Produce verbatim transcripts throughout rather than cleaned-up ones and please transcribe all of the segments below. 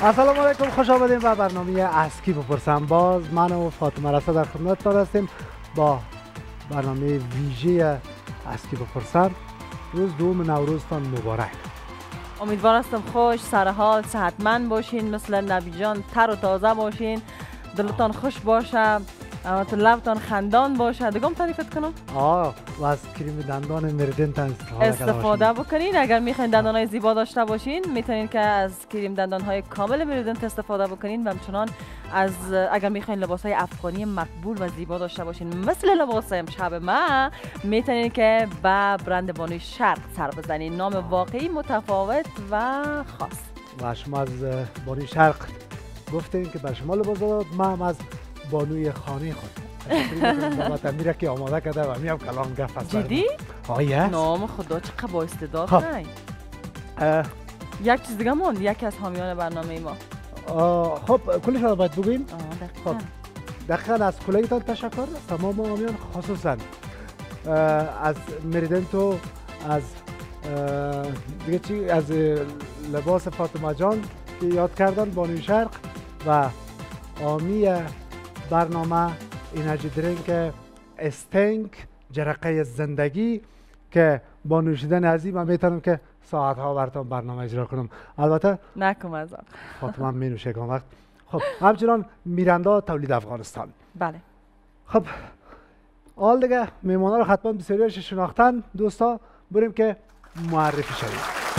السلام علیکم، خوش آمدیم به برنامه از کی بپرسم. باز من و فاطمه رسا در خدمتتان هستیم با برنامه ویژه از کی بپرسم. روز دوم نوروزتان مبارک. امیدوار هستم خوش، سرحال، صحتمند باشین، مثل نبی جان تر و تازه باشین، دلتان خوش باشه، تو لبتان خندان باشه. دیگه تعریفت کنم؟ آه و از کریم دندان مریدنت استفاده, استفاده بکنین. اگر میخواین دندانهای زیبا داشته باشین میتونین که از کریم دندانهای کامل مریدنت استفاده بکنین و همچنان از اگر میخواین لباسهای افغانی مقبول و زیبا داشته باشین مثل لباس امشب ما، میتونین که به برند بانوی شرق سر بزنین. نام واقعی متفاوت و خاص. و شما از بانوی شرق گفتین که بر شما لباس داد، من هم از بانوی خانه خود بابت میره که آماده کرده و میام کلام گفت است. جدی؟ آیه نام خدا چقدر با استعداد. خب. یک چیز دیگه موند، یکی از حامیان برنامه ما. خب کلش رو باید بگویم. خب دقیقا از کلیتان تشکر. تمام حامیان خصوصا از مریدنتو، از دیگه چی، از لباس فاطمه جان که یاد کردن، بانوی شرق و حامی برنامه انرژی درینک استنگ جرقه زندگی که با نوشیدن از این من میتونم که ساعت ها براتون برنامه اجرا کنم. البته نکم از آن فاطمه می نوشه کم وقت. خب همچنان میرندا تولید افغانستان. بله. خب حال دیگه میمونا رو حتما بسیاریش شناختن. دوستا بریم که معرفی شویم.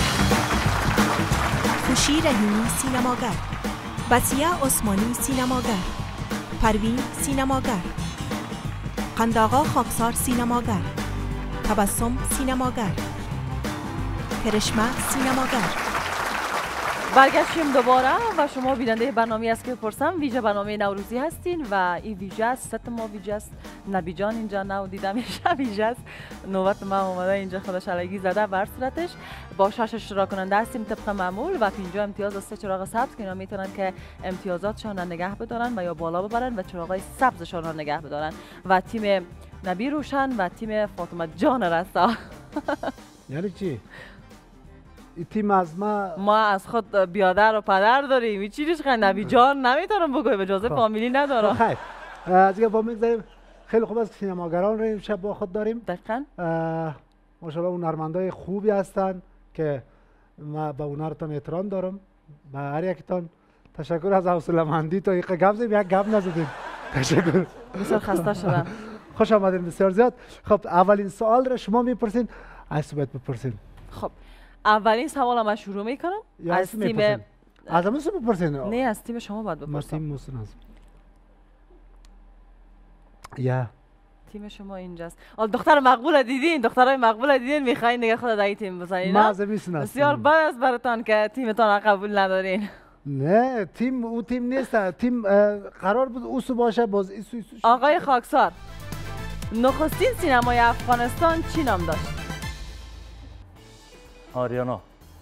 خوشی رحیمی سینماگر، بسیه عثمانی سینماگر، پروین سینماگر، قنداغا خاکسار سینماگر، تبسم سینماگر، کرشمه سینماگر. برگشتیم دوباره و شما بیننده برنامه است که بپرسم. ویژه برنامه نوروزی هستین و این ویژه است، ست ما ویژه است. نبی جان اینجا نو دیدم میشه ویژه است. نوبت ما اومده اینجا خودش علگی زده. بر صورتش با شش اشتراک کننده هستیم طبق معمول و اینجا امتیاز از سه چراغ سبز که اینا میتونن که امتیازاتشان را نگه بدارن و یا بالا ببرن و چراغای سبزشان را نگه بدارن. و تیم نبی روشن و تیم فاطمه جان رسا. یعنی چی؟ این تیم از ما ما از خود بیادر و پدر داریم. این چیزش خیلی نبی جان نمیتونم بگویم، اجازه فامیلی ندارم. خیر از دیگه با میگذاریم. خیلی خوب است سینماگران رو امشب با خود داریم. دقیقاً ماشاءالله هنرمندای خوبی هستن که ما به هنرتان احترام دارم. به هر یکتان تشکر از حوصله‌مندی تا یک گپ زدیم یک گپ نزدیم. تشکر. بسیار خسته شدم. خوش آمدین بسیار زیاد. خب اولین سوال رو شما میپرسین، از باید بپرسین. خب اولین سوال من شروع میکنم. از تیم از همون بپرسین. نه از تیم شما باید بپرسم. تیم موسن از یا تیم شما اینجاست. دختر مقبول دیدین، دخترای مقبول دیدین میخواین دیگه خود در تیم بزنین. ما میسن بسیار بد است براتون که تیمتون قبول ندارین. نه تیم او تیم نیست. تیم قرار بود اوسو باشه باز ایسو ایسو. آقای خاکسار، نخستین سینمای افغانستان چی نام داشت؟ آریانا.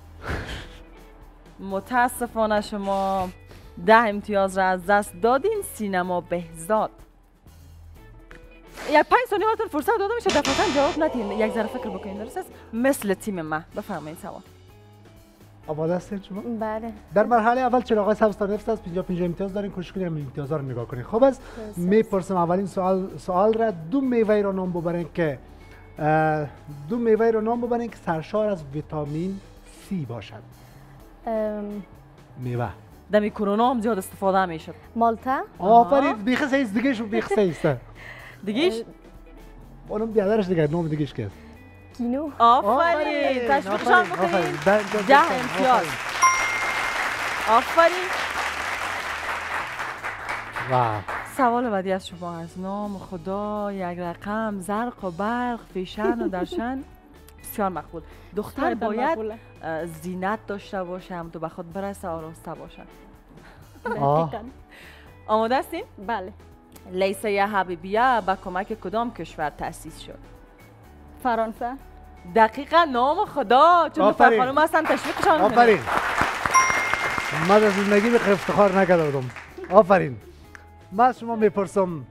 متاسفانه شما ده امتیاز را از دست دادین. سینما بهزاد. یک پنج ثانیه براتون فرصت داده میشه دفعتاً جواب ندین، یک ذره فکر بکنین. درست است؟ مثل تیم ما. بفرمایید سوال. آماده هستین شما؟ بله. در مرحله اول چراغ سبز تا نفت است. پنجاه پنجاه امتیاز دارین. کوشش کنین امتیازها رو نگاه کنین. خب است میپرسم اولین سوال سوال را دو میوه را نام ببرین که دو میوه را نام ببرین که سرشار از ویتامین سی باشد. ام... میوه دمی کرونا هم زیاد استفاده میشد. مالتا. آفرین. بیخ سیز دیگه شو بیخ سیز. دیگهش اونم بیادرش دیگه نام دیگهش که کینو. آفرین. تشویقشان بکنید. ده امتیاز. آفرین. واو. سوال بعدی از شما از نام خدا، یک رقم، زرق و برق، فیشن و درشن. بسیار مقبول. دختر باید زینت داشته باشه، هم تو به خود برسه، آراسته باشه. آماده هستین؟ بله. لیسه حبیبیه با کمک کدام کشور تأسیس شد؟ فرانسه. دقیقا. نام خدا، چون دختر خانم هستن تشویقشان کنید. آفرین. من از زندگی به افتخار نکرده بودم. آفرین. من از شما میپرسم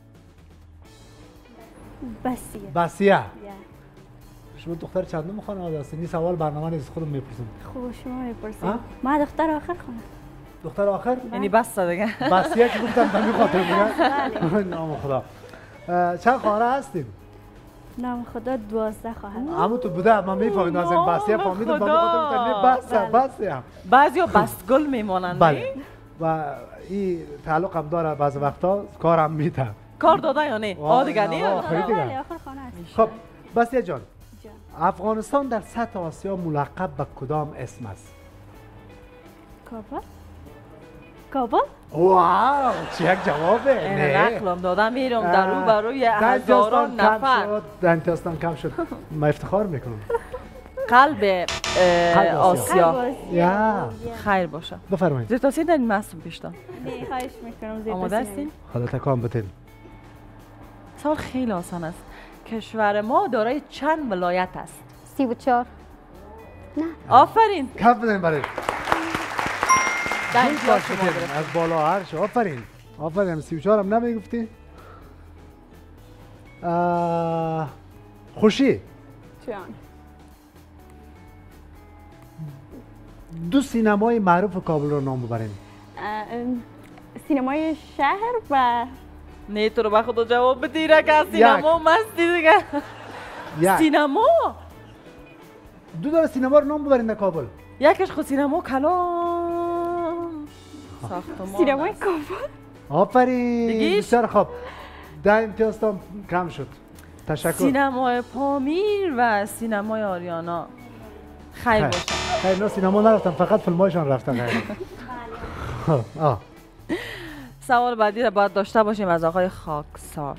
بسیه. بسیه. شما دختر چندم خانواده هستین؟ این سوال برنامه نیست، خودم میپرسم. خوب شما میپرسید. ما دختر آخر خانه. دختر آخر یعنی بس دیگه. بسیه که گفتم به خاطر میگن نام خدا. چند خواهر هستیم؟ نام خدا دوازده خواهر. همون تو بوده من میفهمیدم از این بسیه فهمیدم به خاطر میگن بس بس هم. بعضیا بسگل میمونن. بله. و این تعلق هم داره بعض وقتا کارم میده. کار داده یا نه؟ آ دیگه نه. آخر خانه است. خب بسیه جان. افغانستان در سطح آسیا ملقب به کدام اسم است؟ کابل. کابل؟ واو چه یک جوابه. نه رقم دادم میرم در رو بروی هزاران نفر. در امتیازتان کم شد. من افتخار میکنم. قلب آسیا. یا خیر باشه. بفرمایید. زیر تاثیر در این محصول پیشتم. نه خواهش میکنم زیر آماده هستین؟ حالا تکان بتین. سوال خیلی آسان است. کشور ما دارای چند ولایت است؟ سی و چهار. نه. آفرین. کف بدین برای. دنگ باش از بالا هر شو. آفرین. آفرین. سی و چهار هم نمیگفتی؟ خوشی. جان. دو سینمای معروف کابل رو نام ببرین. سینمای شهر و نه تو رو به خدا جواب بدی را که سینما مستی دیگه. سینما دو داره سینما رو نام ببرین در کابل. یکیش خود سینما کلام ساختمان. سینمای کابل. آفرین بسیار خوب. ده امتیازتان کم شد. تشکر. سینمای پامیر و سینمای آریانا. خیر باشه. خیر نه سینما نرفتم فقط فیلمایشان رفتن. آه. سوال بعدی را باید داشته باشیم از آقای خاکسار.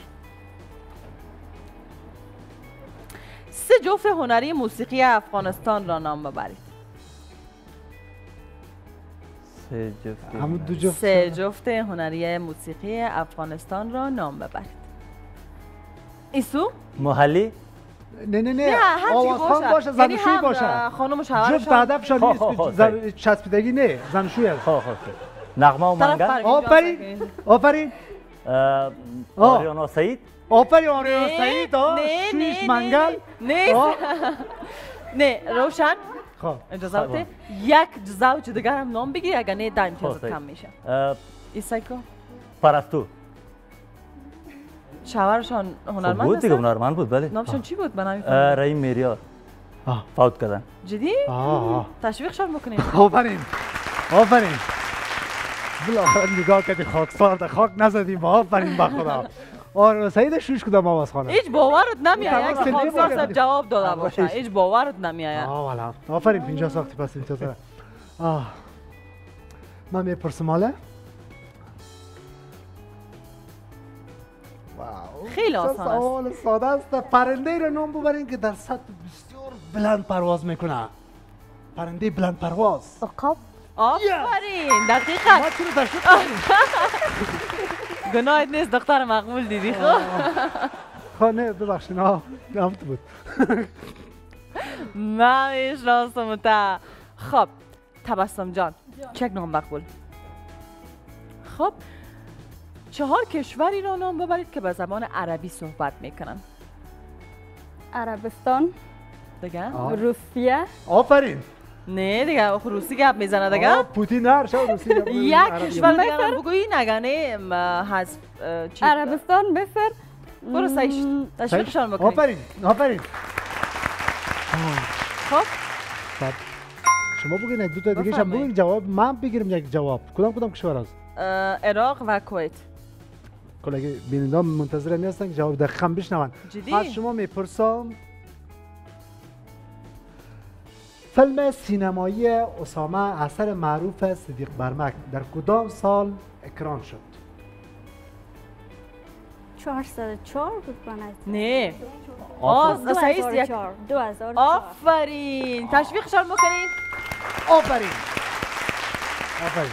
سه جفت هنری موسیقی افغانستان را نام ببرید. سه جفت. همون دو جفت. سه جفت هنری موسیقی افغانستان را نام ببرید. ایسو؟ محلی؟ نه نه نه آوازخوان باشه زنشوی باشه. خانم شوهرشان جفت هدفشان نیست چسبیدگی نه زنشوی است. خب خب نغمه و منگل. آفرین آفرین آریانا سعید. آفرین آریانا سعید شویش منگل. نه نه روشن. خب اجازه بده یک زوج دیگر هم نام بگیر اگر نه ده امتیازت کم میشه. ایسایکو پرستو. شوهرشان هنرمند بود دیگه هنرمند بود بله. نامشون چی بود من نمی‌فهمم. رحیم میریار. فوت کردن. جدی؟ تشویقشان بکنید. آفرین آفرین. بالاخره نگاه کردی خاکسار تا خاک نزدیم آفرین به خدا. آره سعید شوش کدام آوازخوانه؟ هیچ باورت نمیاد که خاکسار صاحب جواب داده باشه. هیچ باورت نمیاد. آه والا آفرین پنجاه ساختی پس اینجا. آه من میپرسم حالا. خیلی آسان است. سوال ساده است. پرنده رو نام ببرین که در سطح بسیار بلند پرواز میکنه. پرنده بلند پرواز. عقاب. آفرین دقیقاً. ما چرا داشت؟ گناهت نیست دختر مقبول دیدی خب. خب نه ببخشید نه نمت بود. من میشناسم تا. خب تبسم جان چک نام مقبول. خب چهار کشوری را نام ببرید که به زبان عربی صحبت میکنن. عربستان. دیگه؟ روسیه. آفرین. نه دیگه روسی گپ میزنه دیگه. پوتین هر شب روسی گپ میزنه. یک کشور دیگه رو بگویی نگه حذف چی؟ عربستان مصر. برو سعیش تشویقشان بکنید. آفرین آفرین. خب شما بگین یک دو تا دیگه شب بگین جواب من بگیرم یک جواب. کدام کدام کشور است؟ عراق و کویت. کلاگه بیننده منتظر هستن که جواب دقیقاً بشنون. از شما میپرسم فیلم سینمایی اسامه اثر معروف صدیق برمک در کدام سال اکران شد؟ چهارصد و چهار بود بنظر. نه. آه دو هزار و چهار. دو هزار و چهار. آفرین. تشویقشان بکنید. آفرین. آفرین.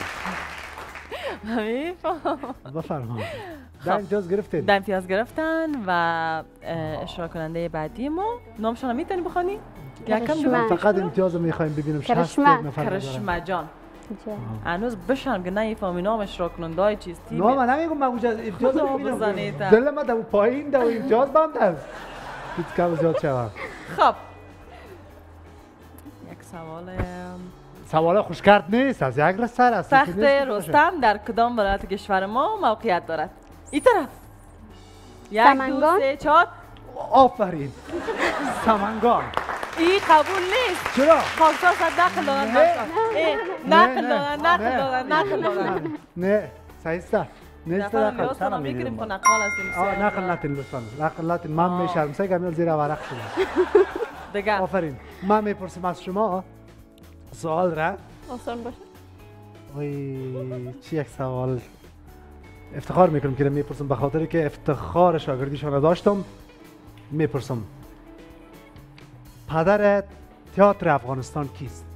میفهم. بفرمایید. ده امتیاز گرفتین. ده امتیاز گرفتن و اشتراک کننده بعدی ما نامشون رو میتونی بخونی؟ یکم فقط امتیاز میخوایم ببینیم. کرشمه. کرشمه جان. هنوز بشم که نمیفهمی نام اشتراک کننده های چیز تیمه. نه من نمیگم من اونجا امتیاز ببینم. دل من در پایین در امتیاز بند است. هیچ کم زیاد شود. خب یک سوال سوال خوشگرد نیست، از یک رس سر است. تخت رستم در کدام ولایت کشور ما موقعیت دارد؟ این طرف. یک دو سه چهار. آفرین. سمنگان. این قبول نیست. چرا؟ خاکسار صد نقل دادن. نقل دادن، نقل دادن، نقل دادن. نه، صحیح است. نیست نقل. لطفاً میگیریم که نقل هستیم. آه نقل نتین لطفاً. نقل نتین. من میشرم سه گمیل زیر ورق شده. دیگه. آفرین. من میپرسم از شما سوال را. آسان باشه. وای چی یک سوال. افتخار میکنم که میپرسم به خاطر که افتخار شاگردیشان داشتم. میپرسم پدر تئاتر افغانستان کیست؟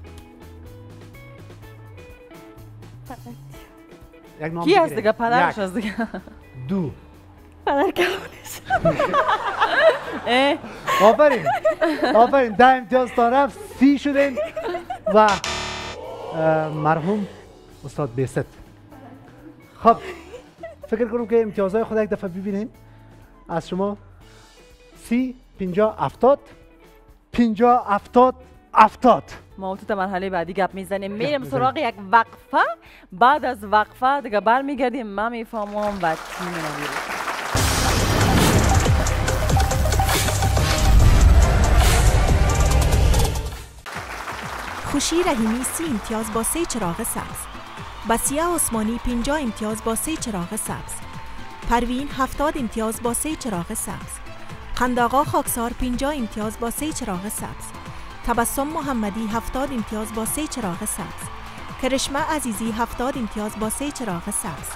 یک نام کی هست دیگه؟ پدرش هست دیگه. دو پدر کلانش. آفرین آفرین ده امتیاز تا رفت سی شدین و مرحوم استاد بیست. خب فکر کنم که امتیازهای خود یک دفعه ببینیم. از شما سی پینجا افتاد پینجا افتاد افتاد. ما تو مرحله بعدی گپ میزنیم. میریم سراغ یک وقفه. بعد از وقفه دیگه برمیگردیم. من میفهمم و تیم نویری. خوشی رحیمی سی امتیاز با سه چراغ سبز. بسیه عثمانی پنجاه امتیاز با سه چراغ سبز. پروین هفتاد امتیاز با سه چراغ سبز. قنداقا خاکسار پنجاه امتیاز با سه چراغ سبز. تبسم محمدی هفتاد امتیاز با سه چراغ سبز. کرشمه عزیزی هفتاد امتیاز با سه چراغ سبز.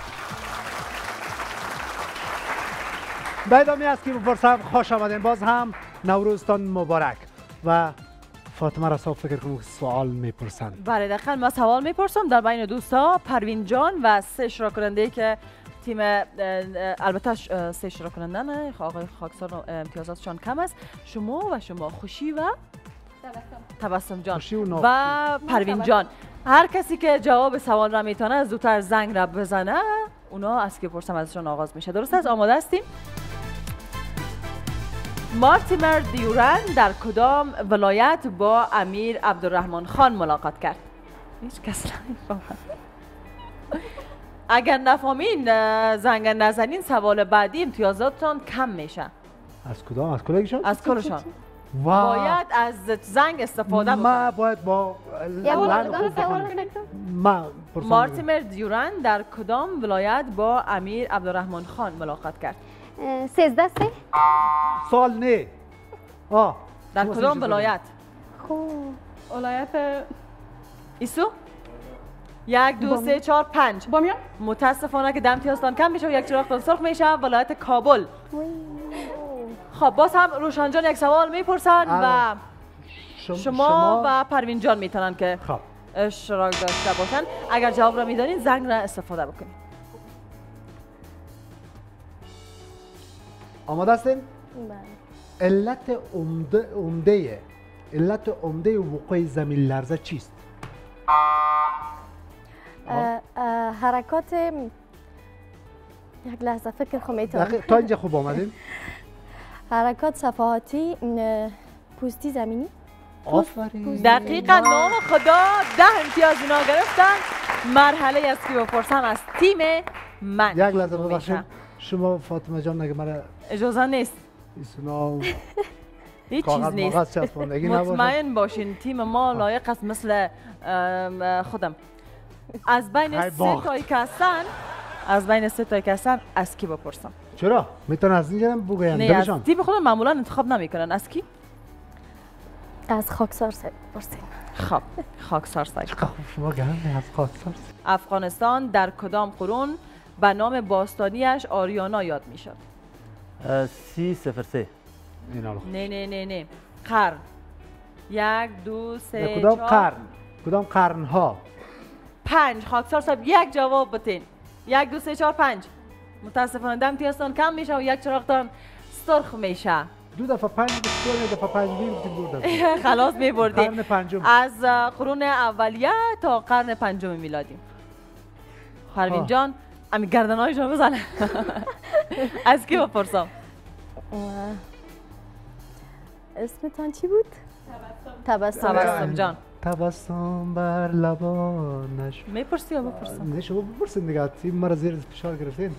به ادامه است که بپرسم خوش آمدین. باز هم نوروزتان مبارک. و فاطمه رسا فکر کنم سوال میپرسند. بله دقیقاً ما سوال میپرسم در بین دوستا پروین جان و سه اشتراک کننده که تیم البته سه اشتراک کننده نه آقای خاکسار امتیازاتشان کم است. شما و شما خوشی و تبسم جان و, و پروین جان. هر کسی که جواب سوال را میتونه از زودتر زنگ را بزنه اونا از که پرسم ازشان آغاز میشه. درست است؟ آماده هستیم؟ مارتیمر دیورن در کدام ولایت با امیر عبدالرحمن خان ملاقات کرد؟ هیچ کس نمیفهمد. اگر نفهمین زنگ نزنین سوال بعدی امتیازاتتان کم میشه. از کدام؟ از کلگشان؟ از کلشان. باید از زنگ استفاده بکنم. ما باید با ما مارتیمر دیورن در کدام ولایت با امیر عبدالرحمن خان ملاقات کرد؟ سیزده سه. سال نه. آه در کدام ولایت؟ خوب ولایت ایسو؟ یک دو سه چهار پنج. بامیان. متاسفانه که دم امتیازتان کم میشه و یک چراغتان سرخ میشه. ولایت کابل. خب باز هم روشن جان یک سوال میپرسن و شما, شما و پروین جان میتونن که خب اشتراک داشته باشن. اگر جواب را میدانین زنگ را استفاده بکنید. آماده هستین؟ بله. علت عمده عمده علت عمده وقوع زمین لرزه چیست؟ اه اه حرکات یک لحظه فکر خو میتونم. تا اینجا خوب آمدین؟ حرکات صفحاتی پوستی زمینی. آفرین. دقیقا نام خدا. ده امتیاز اینا گرفتن. مرحله است که بپرسم از تیم من. یک لحظه ببخشید شما فاطمه جان نگه مرا اجازه نیست. ایسونا هیچ چیز نیست. مطمئن باشین تیم ما لایق است مثل خودم. از بین سه تایی که هستن از بین سه تایی که هستن از کی بپرسم؟ چرا؟ میتونن از اینجا بگوین دلشان؟ نه تیم خودم معمولا انتخاب نمیکنن. از کی؟ از خاکسار سعید بپرسین. خب خاکسار سعید. شما گرم از خاکسار. افغانستان در کدام قرون به نام باستانیش آریانا یاد میشد؟ سی صفر سه. نه نه نه نه قرن. یک دو سه کدام قرن؟ کدام قرن ها؟ پنج. خاکسار صاحب یک جواب بتین. یک دو سه چهار پنج. متاسفانه دم امتیازتان کم میشه و یک چراغتان سرخ میشه. دو دفعه پنج بسیار یک دفعه پنج بیم خلاص میبردیم. قرن پنجم. از قرون اولیه تا قرن پنجم میلادی. پروین جان امی گردنهایشون بزنه. از کی بپرسم؟ اسمتان چی بود؟ تبسم. تبسم جان. تبسم بر لبانش. میپرسی یا بپرسم؟ نه شما بپرسین دیگه، تیم مرا زیر فشار گرفتین.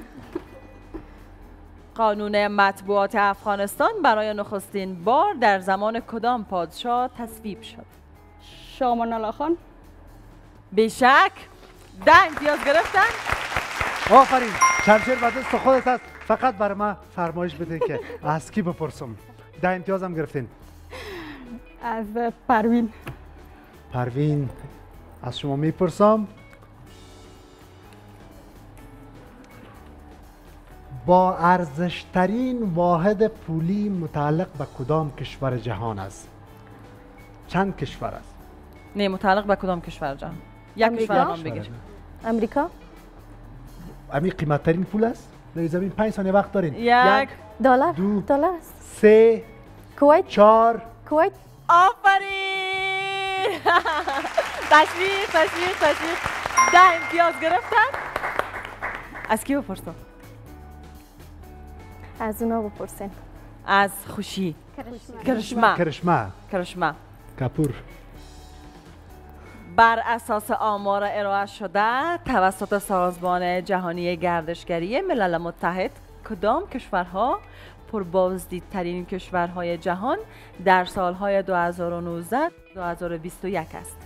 قانون مطبوعات افغانستان برای نخستین بار در زمان کدام پادشاه تصویب شد؟ شاه امان الله خان. بیشک ده امتیاز گرفتن. آفرین، شمشیر و دست خودت است. فقط برای من فرمایش بدین که از کی بپرسم. ده امتیاز هم گرفتین. از پروین. پروین، از شما میپرسم با ارزشترین واحد پولی متعلق به کدام کشور جهان است؟ چند کشور است؟ نه، متعلق به کدام کشور جهان؟ یک امریکا؟ کشور نام بگیر. امریکا. امی قیمتترین پول است؟ در زمین پنج ثانیه وقت دارین. یک دلار. دو. دلار است. سه. کویت. چهار. کویت. آفرین. تشویق تشویق تشویق. ده امتیاز گرفتن. از کی بپرسم؟ از اونا بپرسین. از خوشی. کرشمه. کرشمه. کرشمه. کپور. بر اساس آمار ارائه شده توسط سازمان جهانی گردشگری ملل متحد، کدام کشورها پربازدیدترین کشورهای جهان در سالهای دو هزار و نوزده دو هزار و بیست و یک است؟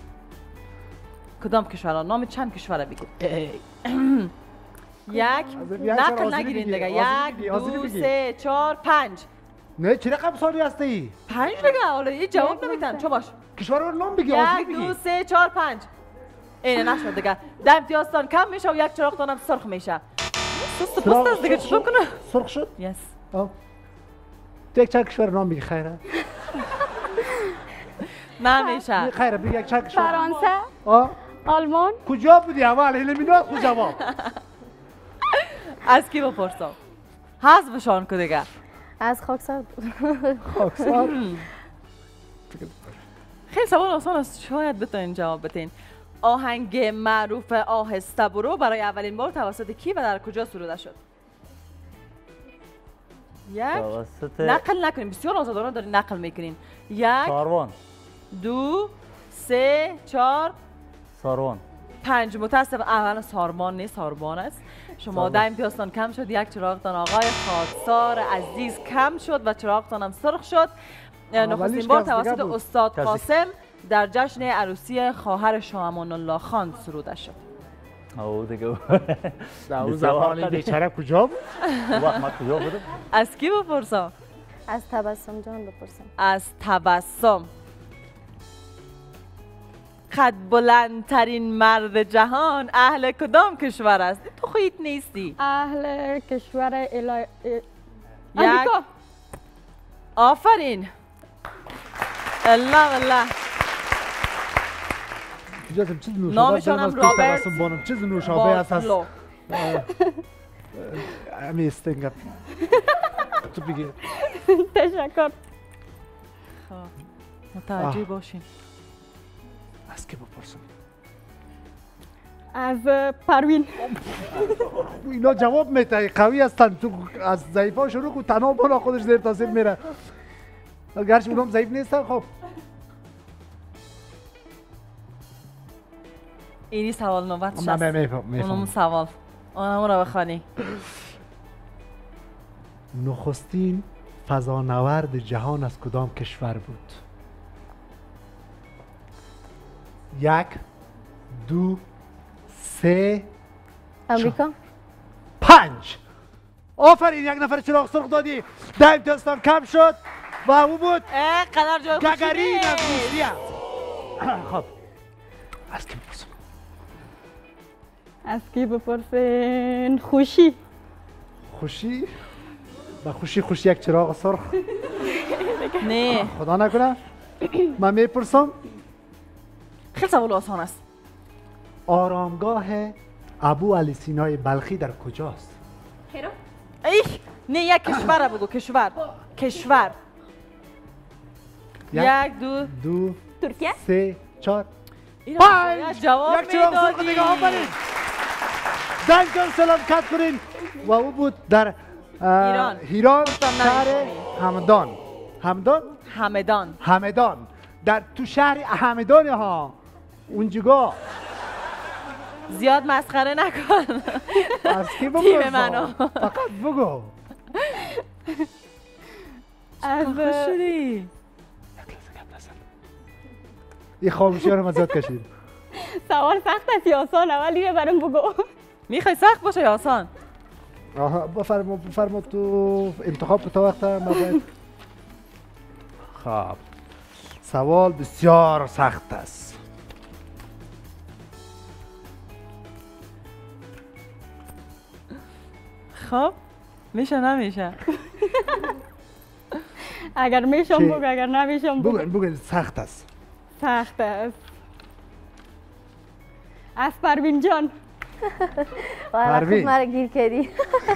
کدام کشورها؟ نام چند کشور بگید. یک، نقل نگیرین دیگه. یک، دو، سه، چهار، پنج. نه چه رقم سالی هستی؟ پنج دیگه. حالا این جواب نمیتن. چه باش؟ کشور رو نام بگی. یک، دو، سه، چهار، پنج. اینه نشد دیگه. ده امتیازتان کم میشه و یک چراغتانم سرخ میشه. سست پست است دیگه. چطور کنه؟ سرخ شد؟ یس. تو یک چند کشور نام بگی خیره. نمیشه. خیره بگی یک چند کشور. فرانسه. آه؟ آلمان. کجا بودی اول؟ الامینات کجا جواب؟ از کی بپرسم؟ حذفشان که دیگه. از خاکسار. خاکسار. خیلی سوال آسان است، شاید بتونین جواب بدین. آهنگ معروف آهسته برو برای اولین بار توسط کی و در کجا سروده شد؟ یک، توسط نقل نکنین، بسیار آزادانه دارین نقل میکنین. یک، ساروان. دو، سه، چهار، ساروان. پنج. متاسف اول ساربان نیست، ساربان است. شما ده امتیازتان کم شد. یک چراغتان آقای خاکسار عزیز کم شد و چراغتان هم سرخ شد. نخستین بار توسط استاد قاسم در جشن عروسی خواهر شاه امان الله خان سروده شد. او دیگه. در اون زمان بیچاره کجا بود؟ وقت ما کجا بودم؟ از کی بپرسم؟ از تبسم جان بپرسم. از تبسم. قد بلندترین مرد جهان اهل کدام کشور است؟ تو خودت نیستی. اهل کشور الای یک. آفرین. الله الله. اجازه چیز نوشابه نامشان هم رابرت بانم چیز نوشابه است از باتلو. امی استنگا تو بگی. تشکر. متوجه باشین. از کی بپرسم؟ از پروین. اینا جواب میده قوی هستن. تو از ضعیفا شروع کن، تنها بالا خودش زیر تاثیر میره. گرچه اونم ضعیف نیستن. خب اینی سوال نوبتش من است. میفهم اونم سوال. اونم رو بخوانی. نخستین فضانورد جهان از کدام کشور بود؟ یک، دو، سه، امریکا. پنج. آفرین، یک نفر چراغ سرخ دادی. ده امتیازتان کم شد و او بود اه قدر جای خوشی گگرین از نیست. روسیه. خب از کی بپرسم؟ از کی بپرسین؟ خوشی. خوشی؟ با خوشی خوشی یک چراغ سرخ؟ نه، خدا نکنه. من میپرسم خیلی سوال آسان است. آرامگاه ابو علی سینای بلخی در کجاست؟ ای نه، یک کشور بگو. کشور. کشور. یک، دو، دو، ترکیه. سه، چهار، این پنج. جواب یک چراغ سرخ دیگه. آفرین. دنجان سلام کت کنین و او بود در ایران. ایران گفتم شهر نمی‌کنی. همدان. همدان؟ همدان. همدان. در تو شهر همدان ها اونجا زیاد مسخره نکن. از کی بپرسم؟ تیم منو. فقط بگو. از خوش شدی. این خاموشی ها رو مزاد کشید. سوال سخت است یا آسانه ولی برام بگو. میخوای سخت باشه یا آسان؟ آها بفرما بفرما تو انتخاب تا وقت ما باید. خب سوال بسیار سخت است. خب میشه نمیشه؟ اگر میشم چی؟ بگو اگر نمیشم بگو. بگو بگو سخت است. سخت است. از پروین جان. وای پروین. خود مرا گیر کردی.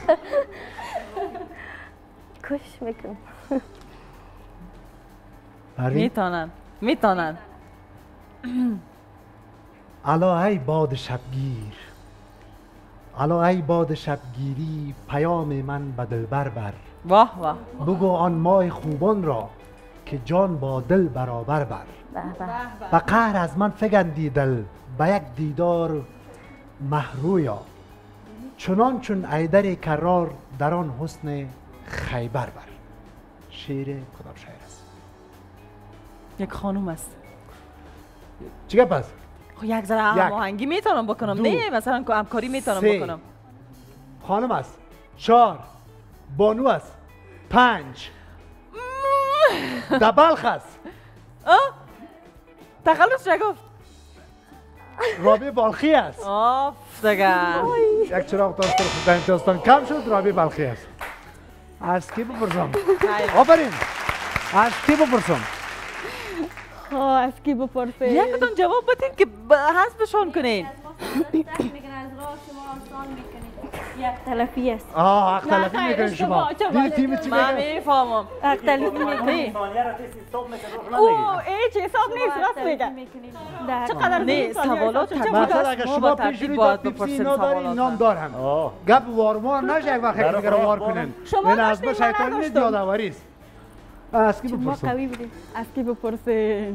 کش میکنم. پروین میتونن میتونن. الا ای باد شبگیر، الا ای باد شبگیری پیام من به دلبر بر. واه واه. بگو آن ماه خوبان را که جان با دل برابر بر. به به. و قهر از من فگندی دل به یک دیدار محرویا، چنان چون ایدر کرار در آن حسن خیبر بر. شعر کدام شعر است؟ یک خانوم است. چی گپ است؟ خب یک ذره یک. هماهنگی میتونم بکنم. دو. نه مثلا که همکاری میتونم سه. بکنم. خانم است. چهار بانو است. پنج دبلخ است. آه تخلص چه گفت؟ رابی بالخی است. آف دیگه. یک چراغ تا سرخ در امتیازتان کم شد. رابی بالخی است. از کی بپرسم؟ آفرین. از کی بپرسم؟ ها از کی بپرسه؟ یکتون جواب بدین که ب- حذفشون کنین. یک تلفی است. آه حق نه، تلفی خیر، میکنین شما. اشتباه، دیدی اشتباه. تیم چی من میگه؟ میفهمم. یک تلفی میکنی. او هیچ حساب نیست راست میگه. چقدر نه ثانیه سوالات حساب شد. طبیعی مثلا است. اگر ما شما با پیش ترتیب روی باید پیپسی بپرسیم اینا داری سوالات. نام دارم. آه. گپ وارمار نشه یک وقت در دیگه رو وار وارمار. کنین. شما این از ما داشتین، من شیطانی نیست نداشتم. یادآوری است. از کی ما بپرسم؟ قوی بودیم. از کی بپرسه؟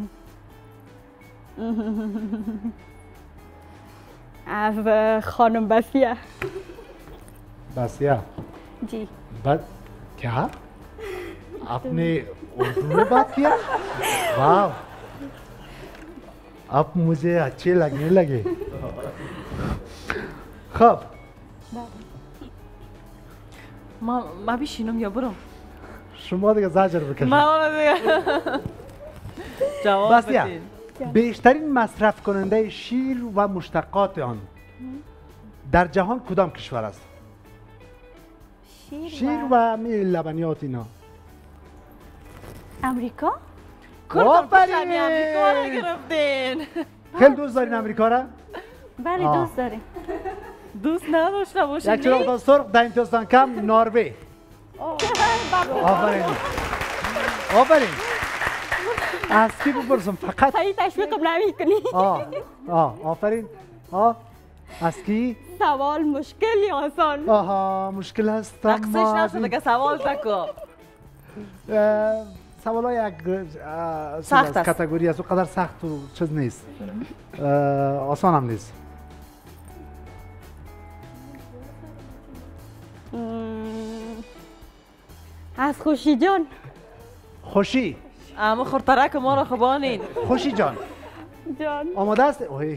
از خانم بسیه. بسیه. جی. بعد क्या आपने उर्दू में बात किया वाह अब मुझे अच्छे लगने लगे خب ما ما بشینم یا برم؟ شما دیگه زجر بکشید ما دیگه جواب بسیه بدین. بیشترین مصرف کننده شیر و مشتقات آن در جهان کدام کشور است؟ شیر, شیر و می لبنیات اینا امریکا. کردم آفرین. کشمی امریکا رو گرفتین. خیلی دوست دارین امریکا را؟ بله آه. دوست داریم. دوست نداشته باشین. یک چراغ تا سرخ در امتیازتان کم نروژ آفرین آفرین از کی بپرسم فقط هی تشویقم نمی کنی. آه آه آفرین آه از کی سوال مشکل یا آسان؟ آها مشکل هست نقصش اما از نشده این- که سوال تکو. اه، سوال های یک اه، چیز سخت است. کاتگوری است و قدر سخت و چیز نیست اه، آسان هم نیست مم. از خوشی جان. خوشی اما خورترک ما رو خوبانین. خوشی جان جان آماده است اوه.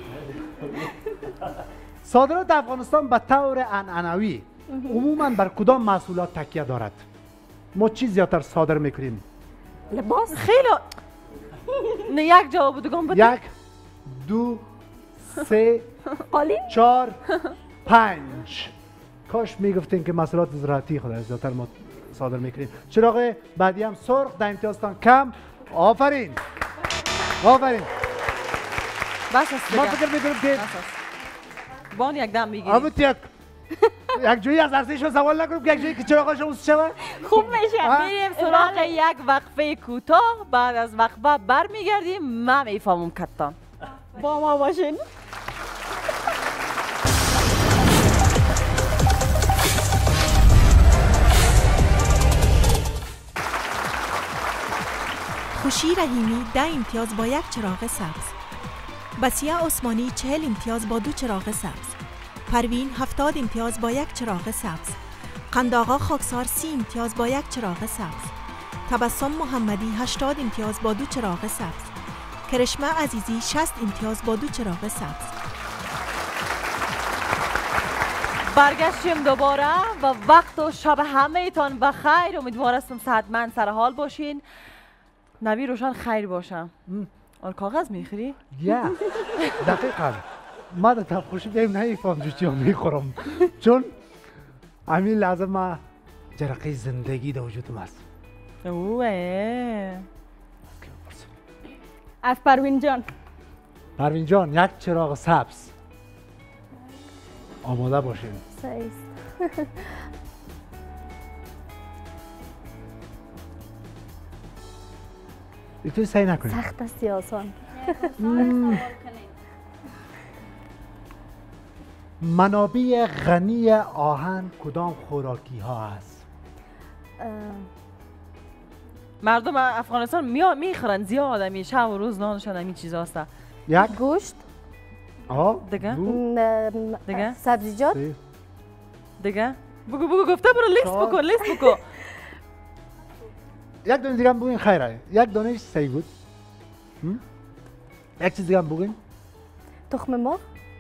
صادرات افغانستان به طور عنعنوی عموما بر کدام محصولات تکیه دارد؟ ما چی زیادتر صادر میکنیم؟ لباس. خیلی نه یک جواب دیگه بدین. یک دو سه قالی. چهار پنج کاش میگفتین که محصولات زراعتی خود از زیادتر ما صادر میکنیم. چراغ بعدی هم سرخ در امتیازتان کم. آفرین آفرین بس است ما دیگه. فکر میکنیم که بس است. بان یک دم میگیری. آبت یک یک جویی از ارزشش سوال نکنیم که یک جویی که چراغش اون شود خوب میشه. آه. میریم سراغ یک وقفه کوتاه. بعد از وقفه برمیگردیم. من میفهمم کتان. با ما باشین. خوشی بشیر رحیمی ده امتیاز با یک چراغ سبز. بسیه عثمانی چهل امتیاز با دو چراغ سبز. پروین هفتاد امتیاز با یک چراغ سبز. قنداغا خاکسار سی امتیاز با یک چراغ سبز. تبسم محمدی هشتاد امتیاز با دو چراغ سبز. کرشمه عزیزی شصت امتیاز با دو چراغ سبز. برگشتیم دوباره و وقت و شب همه ایتان بخیر. امیدوار هستم صحتمند سر حال باشین. نبی روشن خیر باشم. آن کاغذ میخوری؟ یا دقیقا ما در تفخوشی بیم نمیفهم جوچی هم میخورم چون همین لحظه ما جرقه زندگی در وجودم هست. اوه از پروین جان. پروین جان یک چراغ سبز. آماده باشین. سایست. ایتون سعی نکنید. سخت است یا آسان؟ منابع غنی آهن کدام خوراکی ها هست؟ مردم افغانستان می میخورن زیاد، همی شب و روز نانشان همین چیزا هست. یک گوشت. آه دیگه؟ دو دیگه؟ سبزیجات. سه دیگه؟ بگو بگو گفته برو لیست چهار. بکن لیست بکن. یک دونه دیگه هم بگوین خیره. یک دانش صحیح بود. هم؟ یک چیز دیگه هم بگوین. تخم مرغ.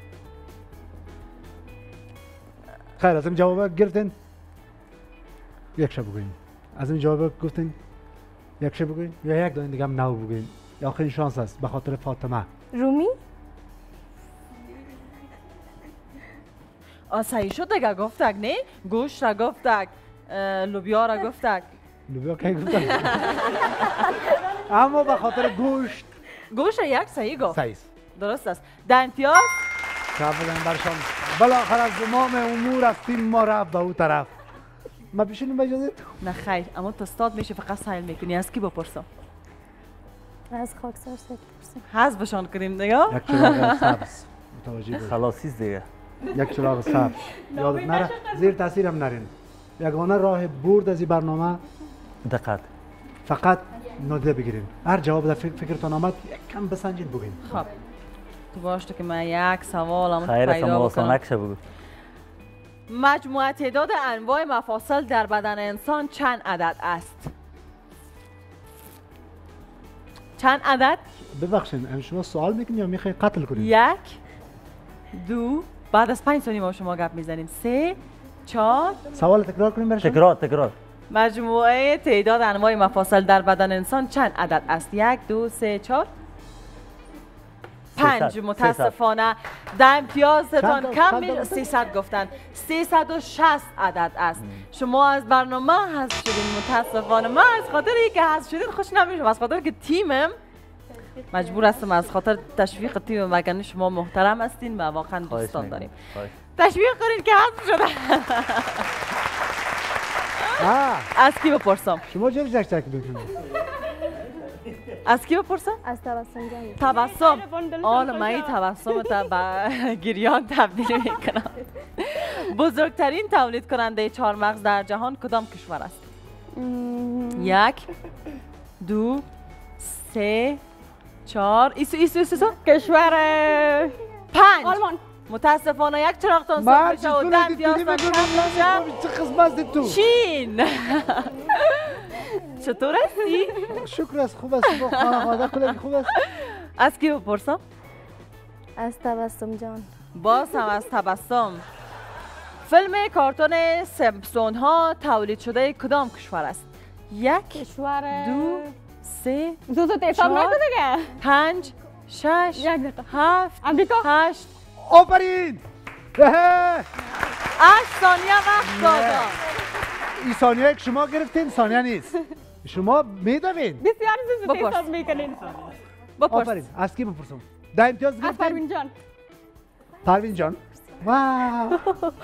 خیر از این جواب گرفتین یک شب بگوین. از این جواب گفتین یک شب بگوین یا یک دانه دیگه هم نو بگوین. یا آخرین شانس است به خاطر فاطمه. رومی. آه صحیح شد دیگه گفتک نه؟ گوشت را گفتک، لوبیا را گفتک. لوبیا کی گفتن؟ اما به خاطر گوشت گوشت را یک صحیح گفت. صحیح. درست است. ده امتیاز. شب بزنیم برشان. بالاخره از زمام امور هستیم ما رفت به اون طرف. ما بشینیم به اجازه؟ نه خیر، اما تو استاد میشه فقط سایل میکنی. از کی بپرسم؟ از خاکسار سید پرسیم. حذفشان کنیم دیگه؟ یک چراغ سبز متوجه بود. خلاصیست دیگه. یک چراغ سبز یادت نره زیر تاثیر هم نرین. یگانه راه برد از این برنامه دقت. فقط نادیده بگیرین. هر جواب در فکر فکرتان آمد یک کم بسنجید بگین. خب تو باشته که من یک سوال هم خیر است پیدا آسان بکنم. نکشه بگو. مجموع تعداد انواع مفاصل در بدن انسان چند عدد است؟ چند عدد؟ ببخشین ام شما سوال میکنین یا میخواین قتل کنین؟ یک، دو، بعد از پنج ثانیه ما شما گپ میزنیم. سه، چهار. سوال تکرار کنیم برشان؟ تکرار تکرار. مجموعه تعداد انواع مفاصل در بدن انسان چند عدد است؟ یک، دو، سه، چهار. پنج. سیصد. متاسفانه ده امتیازتان چند تا- کم چند می تا گفتن؟ سیصد گفتن. سیصد و شصت عدد است. شما از برنامه حذف شدین. متاسفانه من از خاطر اینکه حذف شدین خوش نمیشم، از خاطر که تیمم مجبور هستم، از خاطر تشویق تیم مگن شما محترم هستین و واقعا خواهش دوستان می‌کنم. داریم. خواهش. تشویق کنین که حذف شده. آه از کی بپرسم؟ شما چرا جک جک میکنین؟ از کی بپرسم؟ از تبسم جان. تبسم. بندل آن کن من این کجا؟ تبسم تا به گریان تبدیل میکنم. بزرگترین تولید کننده چهارمغز در جهان کدام کشور است؟ یک، دو، سه، چهار. ایسو ایسو ایسو ایسو. کشور پنج. آلمان. متاسفانه یک چراغتان ما ساخت میشه و ده امتیازتان کم میشه. چه قسمت تو؟ چین. چطور هستی؟ شکر است خوب است شما خانواده کلگی خوب است. از کی بپرسم؟ از تبسم جان. باز هم از تبسم. فیلم کارتون سمپسون ها تولید شده کدام کشور است؟ یک، کشور دو، سه، زود زود حساب چهار. نکن دیگه. پنج، شش، یک دقیقه. هفت، امریکا. هشت. آفرین! اهه. هشت ثانیه وقت دادم. این ثانیه که شما گرفتین ثانیه نیست. شما میدوین. بسیار زود زود بپرس. حساب میکنین. بپرس. آفرین از کی بپرسم؟ ده امتیاز از گرفتین؟ پروین جان. پروین جان. واو.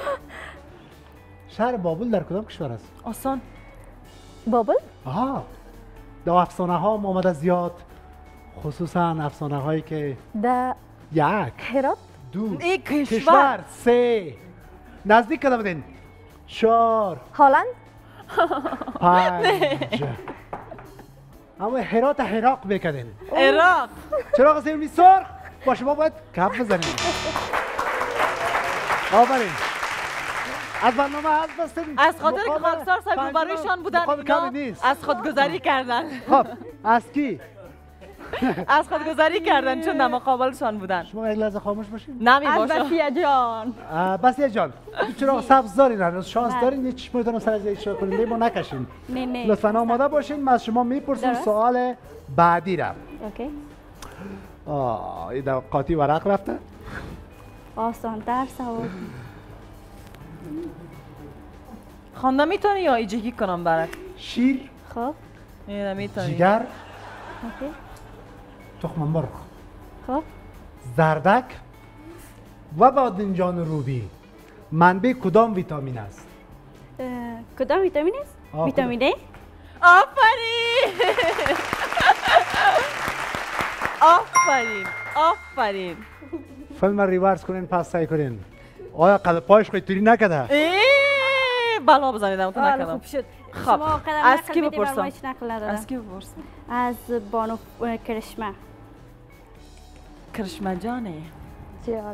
شهر بابل در کدام کشور است؟ آسان. بابل. آها. در افسانه ها هم آمده زیاد. خصوصا افسانه هایی که در یک، هرات. دو، این کشور. کشور، سه، نزدیک کده بودین، چهار، هالند. پنج، اما هرات حراق بکردین. عراق. چراغ سیمی سرخ با شما باید کف بزنیم. آفرین. از برنامه از بستیم. از خاطر که خاکسار صاحب روبرویشان بودن اینا از خودگذری کردن. خب از کی؟ از خودگذری کردن چون در مقابلشان بودن. شما یک لحظه خاموش باشین. نمی از باشه. بسیه جان. بسیه جان. چراغ سبز دارین هنوز شانس دارین یه چشمتون سر از اشاره کنین ما نکشین. نه نه. لطفاً آماده باشین من از شما میپرسم سوال بعدی را. اوکی. آه این قاطی ورق رفته. آسان تر سوال. خوانده میتونی یا ایجگی کنم برات؟ شیر. خب. نه میتونی. جگر. اوکی. تخم مرغ. خب. زردک و بادنجان روبی منبع کدام ویتامین است؟ کدام ویتامین است؟ آه، ویتامین دی؟ آفرین. آفرین. آفرین. فیلم ریورس کنین پس سعی کنین. آیا قدم پایش خواهی توری نکده؟ ای بلا بزنیدم تو آره نکردم. خوب شد. خب شما قدم از نقل کی میدین، من بپرسم؟ هیچ نقل ندارم. از کی بپرسم؟ از بانو اه، کرشمه. کرشمه جانه. زیاد.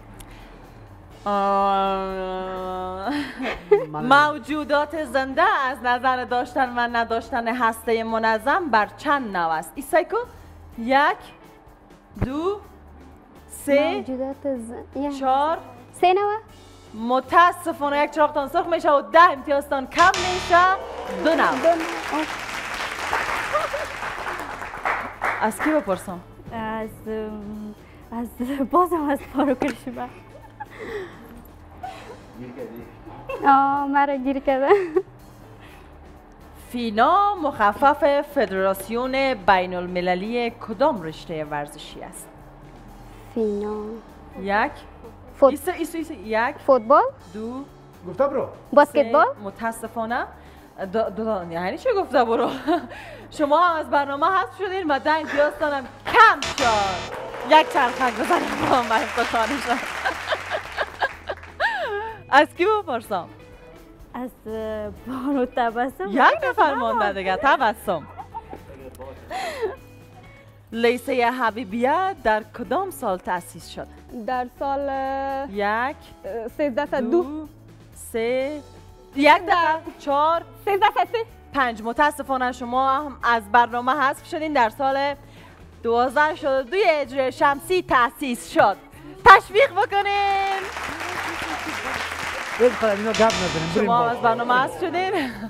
آه. موجودات زنده از نظر داشتن و نداشتن هسته منظم بر چند نوع است؟ ایسای کو؟ یک دو سه موجودات ز... یه. چهار سه نوع؟ متاسفانه یک چراغتان سرخ میشه و ده امتیازتان کم میشه. دو نوع. از کی بپرسم؟ از ام، از بازم از بانو کرشمه. آه مرا گیر کرده. فینا مخفف فدراسیون بین المللی کدام رشته ورزشی است؟ فینا. یک فوت... ایسا ایسا ایسا یک فوتبال؟ دو گفته برو. باسکتبال؟ سه. متاسفانه دو, دو یعنی چه گفته برو؟ شما هم از برنامه حذف شدین و ده امتیازتانم کم شد. یک چرخک بزنیم با هم برای افتخارشان. از کی بپرسم؟ از بانو تبسم. یک نفر مانده دیگه. تبسم. لیسه حبیبیه در کدام سال تأسیس شد؟ در سال اه، یک سیزده صد دو دو سه یک دقیقه چهار سیزده صد سه. پنج. متاسفانه شما هم از برنامه حذف شدین. در سال دو هزار و شصت و دو هجری شمسی تأسیس شد. تشویق بکنین. یک خواهد اینا گپ نزنیم بریم شما هم با. از برنامه حذف شدین.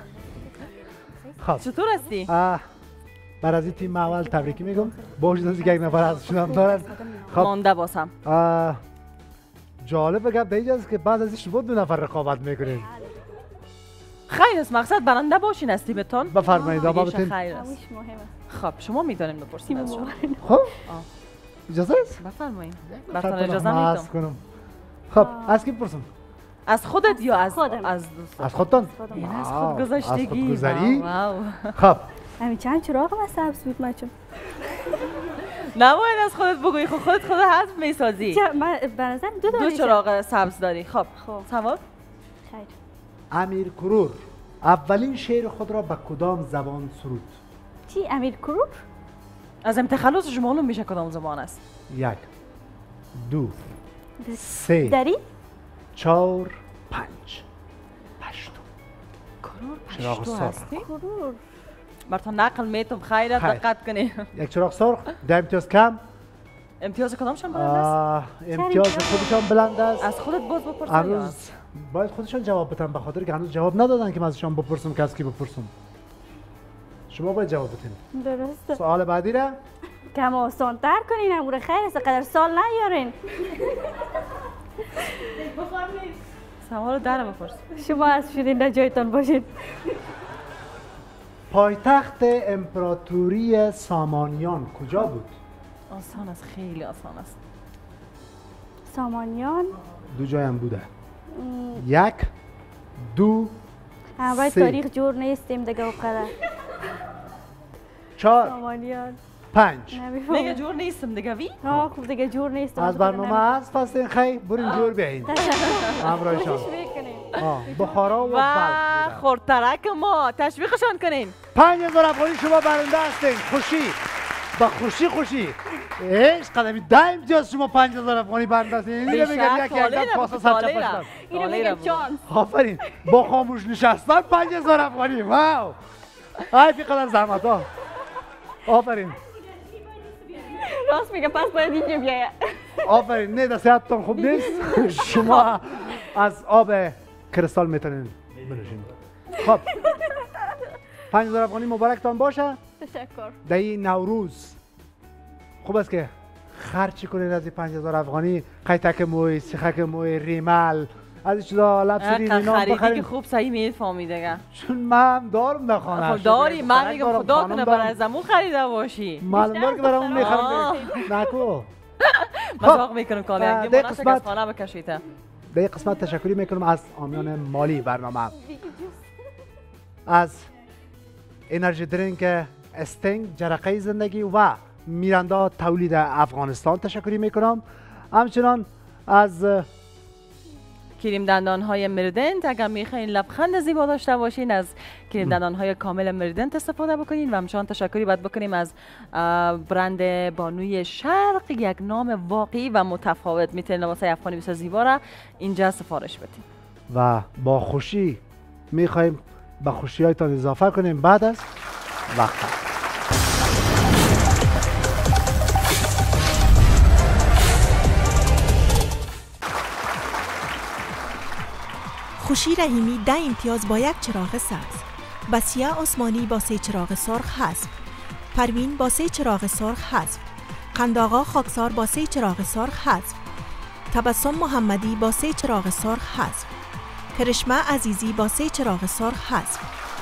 خب چطور هستی؟ آه، بر از این تیم اول تبریکی میگم با وجود از اینکه یک نفر از شدم دارن. خب مانده باسم. آه، جالب گپ به اینجاست که بعد از این شما دو نفر رقابت میکنین. خیر است. مقصد برنده باشین از تیمتان. بفرمایید آقا دیگه بتین. خیر است. همیش مهم است. خب شما میدونین بپرسید از شما. خب اجازه است؟ بفرمایید. خب، براتون اجازه معاذ میدم. کنم. خب از کی بپرسم؟ از خودت یا از خودم. از دوست؟ از خودتان؟ این از واو، خودگذشتگی. از خودگذری؟ واو، واو. خب همین چند چراغ ما سبز بود مچم. نباید از خودت بگویی. خب خودت خود حذف میسازی. چرا من به نظر دو دو دانش چراغ سبز داری. خب خب. سوال؟ خیر. امیر کرور اولین شعر خود را به کدام زبان سرود؟ چی امیر کرور؟ از امتخلصش معلوم میشه کدام زبان است. یک دو سه دری؟ چهار پنج هشت. کرور چراغ پشتو سرخ. هستی؟ کرور. براتون نقل میتم. خیرت خیر. دقت کنی. یک چراغ سرخ ده امتیاز کم. امتیاز کدامشان بلند است؟ آه، امتیاز خودشان بلند است. از خودت باز بپرس. یا از- هنوز باید خودشان جواب بدن به خاطر که هنوز جواب ندادن که من ازشان بپرسم که از کی بپرسم. شما باید جواب بدین. درسته. سوال بعدی را کم آسان تر کنین امور خیر است قدر سال نیارین. سوال در بپرس. شما از شدین در جایتان باشین. پایتخت امپراتوری سامانیان کجا بود؟ آسان است. خیلی آسان است. سامانیان. دو جای هم بوده. یک دو اول سه. تاریخ جور نیستیم دیگه و قدر. چهار سامانیان. پنج. دیگه نمیفهمم. جور نیستم دیگه وی. آه خوب دیگه جور نیستم. از برنامه هست پس این خیلی برین جور بیاین همراهشان. کوشش میکنیم. آه، بخارا و و بلخ بوده. خورترک ما تشویقشان کنین. پنج هزار افغانی شما برنده هستین. خوشی با خوشی خوشی ایش قدمی ده امتیاز شما پنج هزار افغانی برنده هستین. این رو میگم یکی یک دم کاسه سرچه پشتم. اینو میگم چانس. آفرین با خاموش نشستن پنج هزار افغانی. واو ای فی قدر زحمت ها. آفرین راست میگه پس باید اینجا بیاید. آفرین. نه دستیاتتون خوب نیست. شما از آب کریستال میتونین بنوشین. خب پنج هزار افغانی مبارکتان باشه. تشکر. در این نوروز خوب است که خرچی کنین از این پنج هزار افغانی. قیتک موی، سیخک موی، ریمل از این چیزا لبسرین اینا خریدی که بخرین. خوب صحیح میفهمی دیگه. چون من دارم در خانه. خب داری، من خرک میگم دارم، خدا خانم کنه دارم. برای زمون خریده باشی. معلوم دار که برای اون میخرم. آه. نکو. مذاق میکنم کاله اه، اگه ده مناسک قسمت- از خانه بکشیده. در این قسمت تشکری میکنم از آمیان مالی برنامه. از انرژی درینک استنگ جرقه زندگی و میرندا تولید افغانستان تشکری میکنم. همچنان از کریم دندان های مردنت اگر میخواین لبخند زیبا داشته باشین از کریم دندان های کامل مردنت استفاده بکنین. و همچنان تشکری باید بکنیم از اه، برند بانوی شرق، یک نام واقعی و متفاوت. میتونین لباسای افغانی بسیار زیبا را اینجا سفارش بدین. و با خوشی میخوایم به خوشی هایتان اضافه کنیم بعد از وقت. خوشی رحیمی ده امتیاز با یک چراغ سبز. بسیه عثمانی با سه چراغ سرخ حذف. پروین با سه چراغ سرخ حذف. قنداغا خاکسار با سه چراغ سرخ حذف. تبسم محمدی با سه چراغ سرخ حذف. کرشمه عزیزی با سه چراغ سرخ حذف.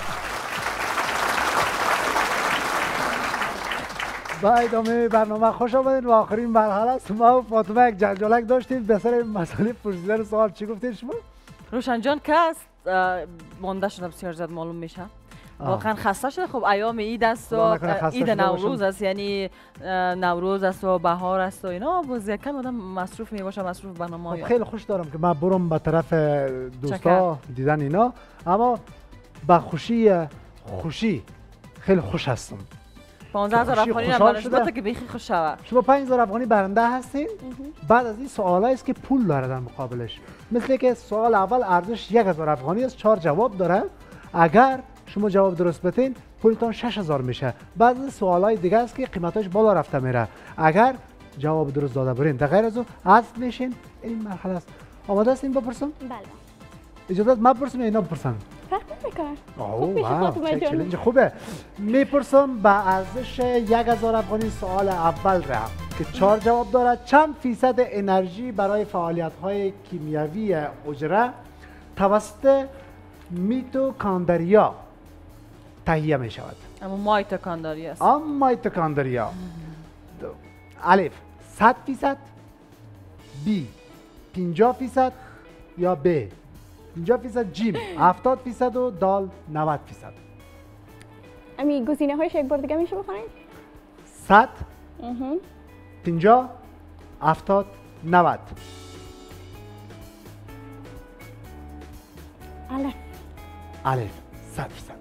با ادامه برنامه خوش آمدید. و آخرین مرحله است. ما و فاطمه یک جنجالک داشتیم به سر مسئله پرسیدن سوال. چی گفتید شما؟ روشن جان که است اه، مانده شده بسیار زیاد معلوم میشه. واقعا خسته شده. خب ایام عید است و خدا نکنه خسته عید شده نوروز باشم. است، یعنی اه، نوروز است و بهار است و اینا. باز یکم آدم مصروف می باشه، مصروف برنامه خب های. خیلی خوش دارم که من برم به طرف دوستا دیدن اینا. اما با خوشی خوشی خیلی خوش هستم. پانزده هزار خوشی افغانی خوشحال برش شده. بده که بیخی خوش شوه. شما پنج هزار افغانی برنده هستین. بعد از این سوالایی است که پول داره در مقابلش. مثل که سوال اول ارزش یک هزار افغانی است، چهار جواب داره. اگر شما جواب درست بدین پولتون شش هزار میشه. بعد از سوالای دیگه است که قیمتاش بالا رفته میره. اگر جواب درست داده برین در غیر از اون حذف میشین. این مرحله است. آماده هستین بپرسم؟ بله. اجازه بده من بپرسم یا اینا بپرسن؟ فرق نمیکنه. اوه میشه واو فاطمه چه جان. چلنج خوبه. میپرسم به ارزش یک هزار افغانی سوال اول را که چهار جواب داره. چند فیصد انرژی برای فعالیت های کیمیایی حجره توسط میتوکاندریا تهیه می شود؟ اما مایتوکاندری است. آم میتوکاندریا. دو. الف صد فیصد، بی پنجاه فیصد یا ب پنجاه فیصد، جیم هفتاد فیصد و دال نود فیصد. امی گزینه هایش یک بار دیگه میشه بخونید؟ صد، پنجاه، هفتاد، نود. الف. الف صد فیصد.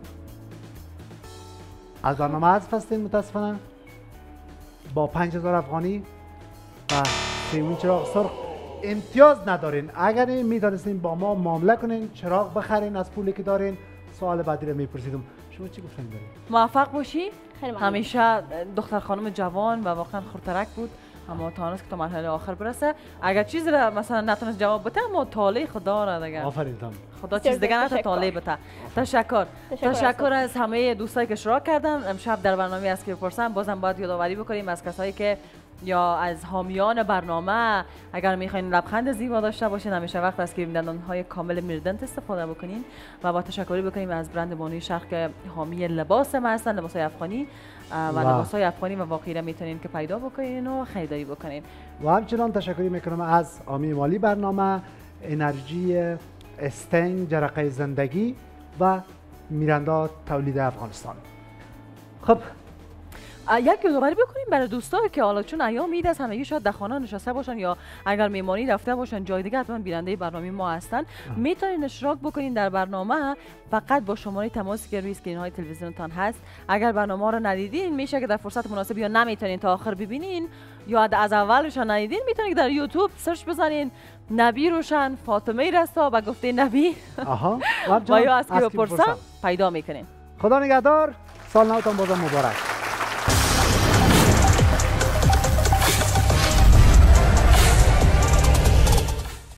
از برنامه حذف هستین متاسفانه. با پنج هزار افغانی و سیمون چراغ سرخ امتیاز ندارین. اگر میدانستین با ما معامله کنین، چراغ بخرین از پولی که دارین. سوال بعدی رو میپرسیدم. شما چی گفتین دارین؟ موفق باشی. خیلی ممنون. همیشه دختر خانم جوان و واقعا خورترک بود، اما تانست که تا مرحله آخر برسه. اگر چیزی را مثلا نتونست جواب بده، اما طالع خدا را دیگه. آفرین تان. خدا چیز دیگه نتونه تشکر. طالع بده. تشکر. تشکر تشکر از همه دوستایی که اشتراک کردن. امشب در برنامه است که بپرسم، بازم باید یادآوری بکنیم از کسایی که یا از حامیان برنامه، اگر میخواین لبخند زیبا داشته باشین همیشه وقت از کریم دندان های کامل مردنت استفاده بکنین. و با تشکری بکنیم از برند بانوی شرق که حامی لباس ما هستن، لباس های افغانی و لباس های افغانی و واقعی را میتونین که پیدا بکنین و خریداری بکنین. و همچنان تشکری میکنم از حامی مالی برنامه انرژی استنگ جرقه زندگی و میرندا تولید افغانستان. خب یک یادآوری بکنیم برای دوستایی که حالا چون ایام عید است همگی شاید در خانه نشسته باشن یا اگر میمانی رفته باشن جای دیگه حتما بیننده برنامه ما هستن. میتونین اشتراک بکنین در برنامه فقط با شماره تماسی که روی اسکرین های تلویزیونتان هست. اگر برنامه رو ندیدین میشه که در فرصت مناسب یا نمیتونین تا آخر ببینین یا از اولش ندیدین میتونین در یوتیوب سرچ بزنین نبی روشن فاطمه رسا و گفته نبی آها و یا از که بپرسم پیدا میکنین. خدا نگهدار. سال نوتان بازم مبارک.